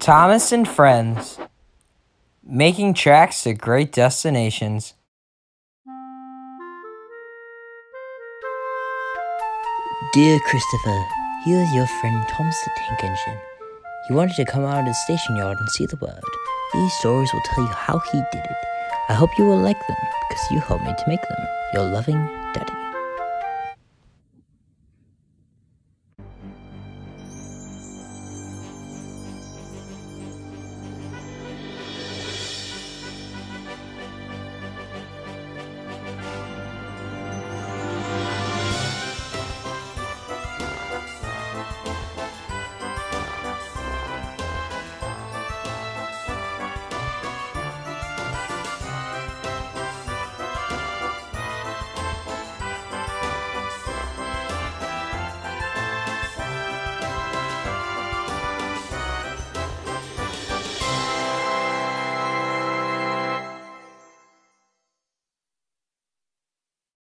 Thomas and Friends, making tracks to great destinations. Dear Christopher, here's your friend Thomas the Tank Engine. He wanted to come out of the station yard and see the world. These stories will tell you how he did it. I hope you will like them, because you helped me to make them. Your loving